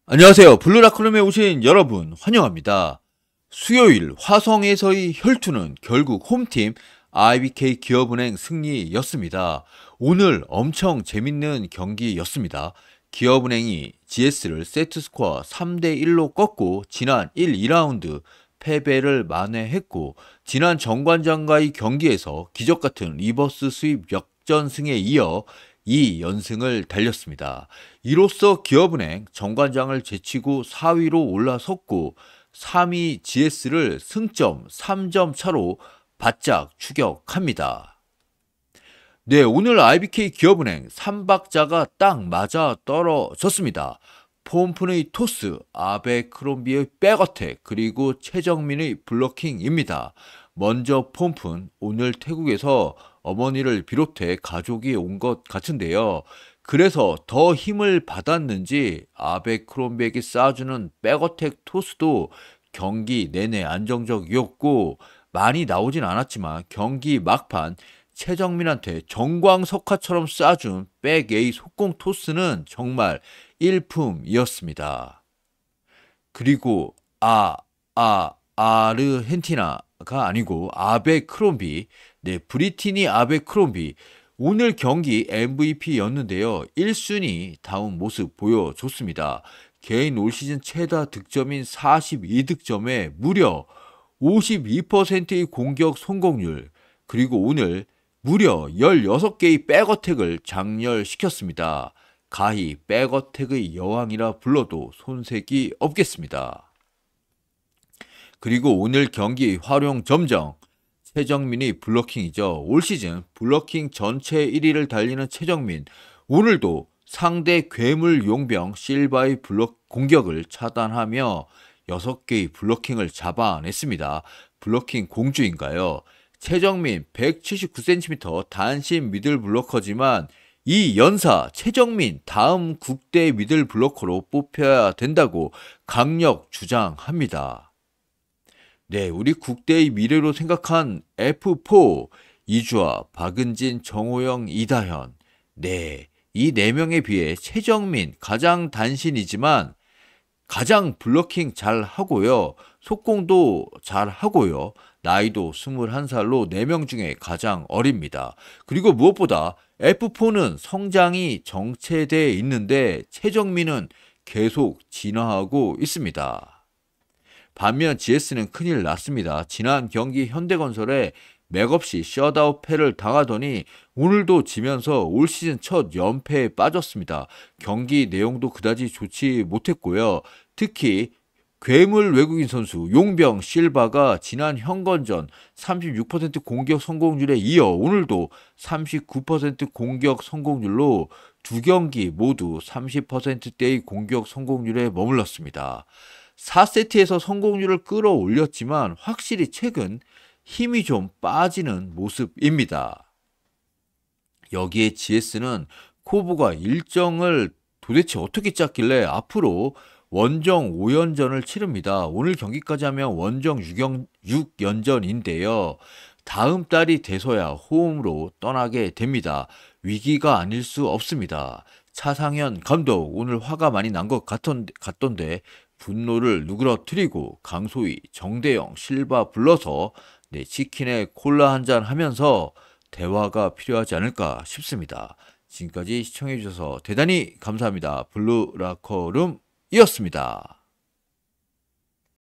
안녕하세요. 블루라크룸에 오신 여러분 환영합니다. 수요일 화성에서의 혈투는 결국 홈팀 IBK 기업은행 승리였습니다. 오늘 엄청 재밌는 경기였습니다. 기업은행이 GS를 세트스코어 3대1로 꺾고 지난 1, 2라운드 패배를 만회했고, 지난 정관장과의 경기에서 기적같은 리버스 스윕 역전승에 이어 2연승을 달렸습니다. 이로써 기업은행 정관장을 제치고 4위로 올라섰고 3위 GS를 승점 3점 차로 바짝 추격합니다. 네, 오늘 IBK 기업은행 3박자가 딱 맞아 떨어졌습니다. 폼푼의 토스, 아베크롬비의 백어택, 그리고 최정민의 블로킹입니다. 먼저 폼푼, 오늘 태국에서 어머니를 비롯해 가족이 온 것 같은데요. 그래서 더 힘을 받았는지 아베크롬비에게 쏴주는 백어택 토스도 경기 내내 안정적이었고, 많이 나오진 않았지만 경기 막판 최정민한테 정광석화처럼 쏴준 백A 속공 토스는 정말 일품이었습니다. 그리고 아르헨티나가 아니고 아베크롬비, 네, 브리티니 아베크롬비 오늘 경기 MVP였는데요. 1순위 다운 모습 보여줬습니다. 개인 올 시즌 최다 득점인 42득점에 무려 52%의 공격 성공률, 그리고 오늘 무려 16개의 백어택을 장렬시켰습니다. 가히 백어택의 여왕이라 불러도 손색이 없겠습니다. 그리고 오늘 경기 활용 점정, 최정민이 블로킹이죠. 올 시즌 블로킹 전체 1위를 달리는 최정민, 오늘도 상대 괴물 용병 실바의 공격을 차단하며 6개의 블로킹을 잡아냈습니다. 블로킹 공주인가요? 최정민 179cm 단신 미들 블로커지만 이 연사 최정민 다음 국대 미들 블로커로 뽑혀야 된다고 강력 주장합니다. 네, 우리 국대의 미래로 생각한 F4, 이주아, 박은진, 정호영, 이다현. 네, 이 4명에 비해 최정민 가장 단신이지만 가장 블로킹 잘 하고요. 속공도 잘 하고요. 나이도 21살로 4명 중에 가장 어립니다. 그리고 무엇보다 F4는 성장이 정체되어 있는데 최정민은 계속 진화하고 있습니다. 반면 GS는 큰일 났습니다. 지난 경기 현대건설에 맥없이 셧아웃 패를 당하더니 오늘도 지면서 올 시즌 첫 연패에 빠졌습니다. 경기 내용도 그다지 좋지 못했고요. 특히 괴물 외국인 선수 용병 실바가 지난 현건전 36% 공격 성공률에 이어 오늘도 39% 공격 성공률로 두 경기 모두 30%대의 공격 성공률에 머물렀습니다. 4세트에서 성공률을 끌어올렸지만 확실히 최근 힘이 좀 빠지는 모습입니다. 여기에 GS는 코브가 일정을 도대체 어떻게 짰길래 앞으로 원정 5연전을 치릅니다. 오늘 경기까지 하면 원정 6연전인데요. 다음 달이 돼서야 홈으로 떠나게 됩니다. 위기가 아닐 수 없습니다. 차상현 감독 오늘 화가 많이 난 것 같던데 분노를 누그러뜨리고 강소희, 정대영, 실바 불러서 치킨에 콜라 한잔 하면서 대화가 필요하지 않을까 싶습니다. 지금까지 시청해주셔서 대단히 감사합니다. 블루라커룸이었습니다.